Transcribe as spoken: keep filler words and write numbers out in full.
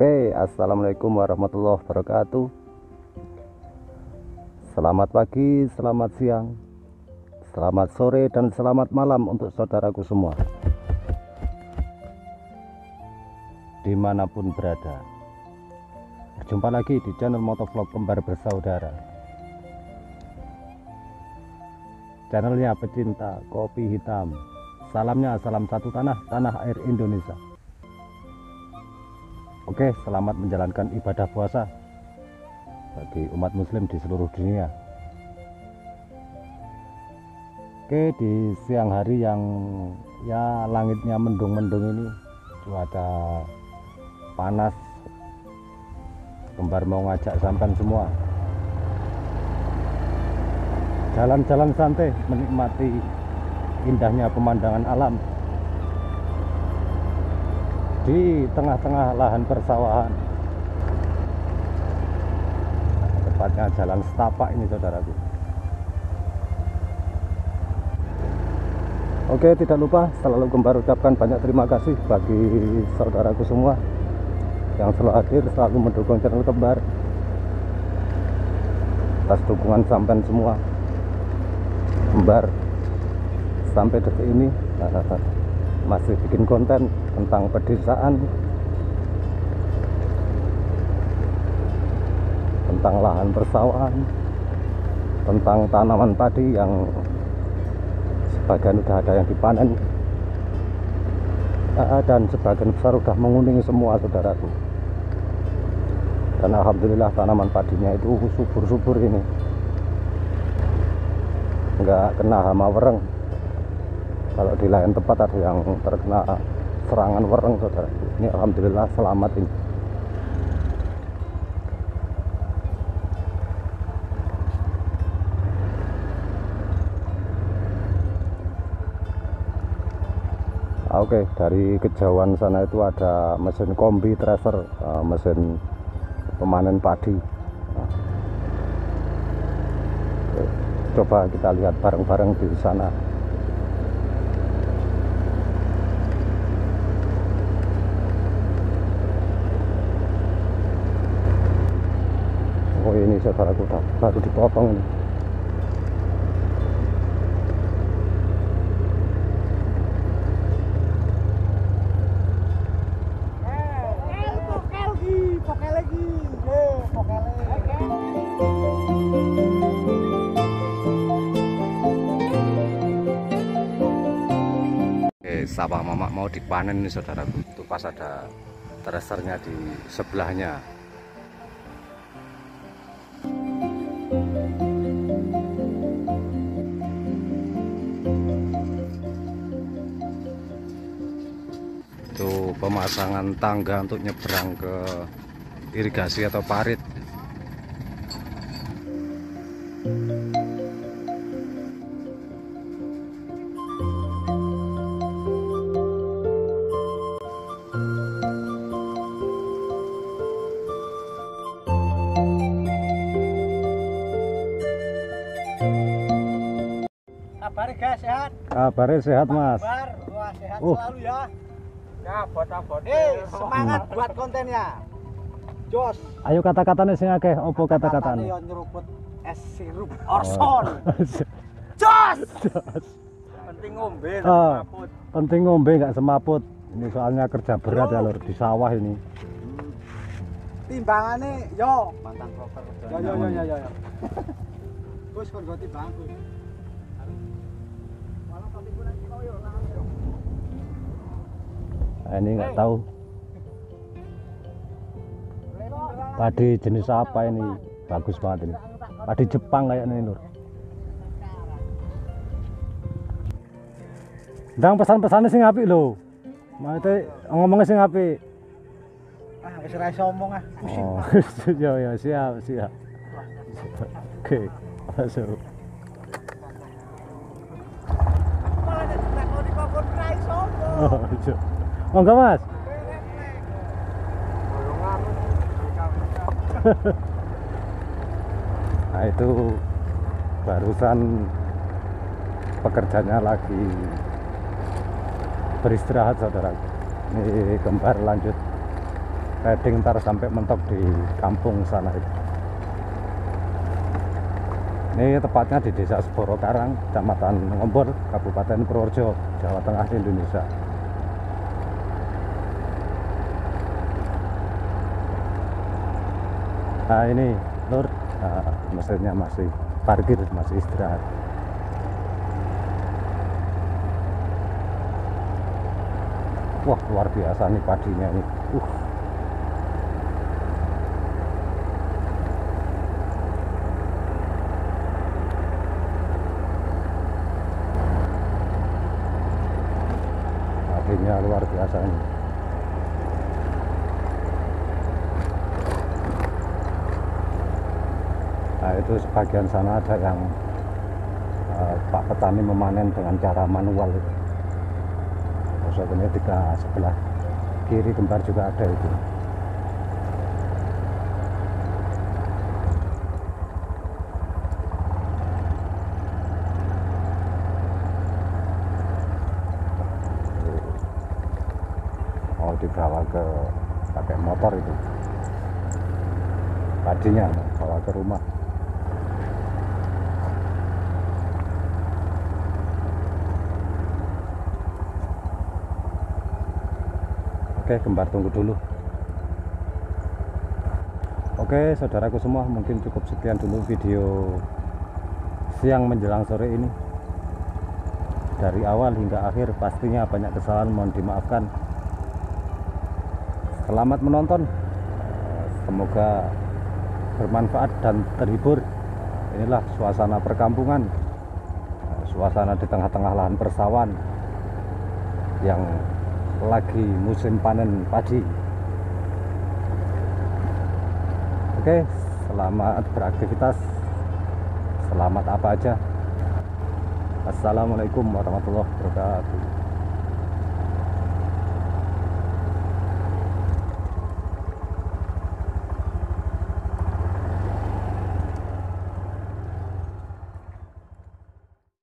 Oke, assalamualaikum warahmatullahi wabarakatuh. Selamat pagi, selamat siang, selamat sore, dan selamat malam untuk saudaraku semua, dimanapun berada. Berjumpa lagi di channel Motovlog Kembar Bersaudara, channelnya pecinta kopi hitam. Salamnya salam satu tanah, tanah air Indonesia. Oke, selamat menjalankan ibadah puasa bagi umat muslim di seluruh dunia. Oke, di siang hari yang ya langitnya mendung-mendung ini, cuaca panas, Kembar mau ngajak sampan semua jalan-jalan santai, menikmati indahnya pemandangan alam di tengah-tengah lahan persawahan, tepatnya jalan setapak ini, saudaraku. Oke, tidak lupa selalu Kembar ucapkan banyak terima kasih bagi saudaraku semua yang selalu hadir, selalu mendukung channel Kembar. Atas dukungan sampai semua, Kembar sampai detik ini masih bikin konten tentang pedesaan, tentang lahan persawahan, tentang tanaman padi yang sebagian udah ada yang dipanen, dan sebagian besar udah menguning semua, saudaraku. Dan alhamdulillah tanaman padinya itu subur-subur ini, nggak kena hama wereng. Kalau di lain tempat ada yang terkena serangan wereng, saudara. Ini alhamdulillah selamat ini. Oke, dari kejauhan sana itu ada mesin kombi thresher, mesin pemanen padi. Nah, oke, coba kita lihat bareng-bareng di sana. Oh, ini saudaraku baru dipotong ini. Oke, sawah mamak mau dipanen nih, saudaraku. Itu pas ada threshernya di sebelahnya. Itu pemasangan tangga untuk nyebrang ke irigasi atau parit. Kabarnya guys, sehat? Kabarnya sehat, Mas. Kabar, wah sehat Uh. selalu ya. Ya, bota-bota. Eh, semangat buat kontennya. Jos. Ayo kata-katanya sing akeh, opo kata-katanya? Yo nyeruput es sirup Orson. Jos. Jos. Penting ngombe, Ah, semaput. penting ngombe nggak semaput. Ini soalnya kerja berat ya, Lur, di sawah ini. Timbangannya yo. Mantan koper. Yo yo yo yo yo. Gus kon go timbang Gus. Nah, ini nggak tahu padi jenis apa ini, bagus banget ini. Padi Jepang kayaknya ini, Lur. Ndang pesan-pesannya sing apik lho. Maksudnya ngomongnya sing apik. Ah, wis ora iso omong ah. Pusing. Oh, ya ya siap siap. Oke, masuk. Malah nek takoni kok ora iso omong. Oh, iya. Oh enggak, Mas. Nah, itu barusan pekerjanya lagi beristirahat, saudara. Ini Kembar lanjut riding ntar sampai mentok di kampung sana itu. Ini tepatnya di Desa Seboro Karang, Kecamatan Ngombor, Kabupaten Purworejo, Jawa Tengah, Indonesia. Nah ini Lur, nah, mesinnya masih parkir, masih istirahat. Wah, luar biasa nih padinya ini. Uh. Padinya luar biasa ini. Nah, itu sebagian sana ada yang uh, Pak petani memanen dengan cara manual itu. Ini di sebelah kiri kembar juga ada itu. Mau dibawa ke pakai motor itu padinya, bawa ke rumah. Oke, kembar tunggu dulu. Oke, saudaraku semua, mungkin cukup sekian dulu video siang menjelang sore ini. Dari awal hingga akhir pastinya banyak kesalahan, mohon dimaafkan. Selamat menonton. Semoga bermanfaat dan terhibur. Inilah suasana perkampungan, suasana di tengah-tengah lahan persawahan yang lagi musim panen padi. Oke, selamat beraktivitas, selamat apa aja. Assalamualaikum warahmatullahi wabarakatuh.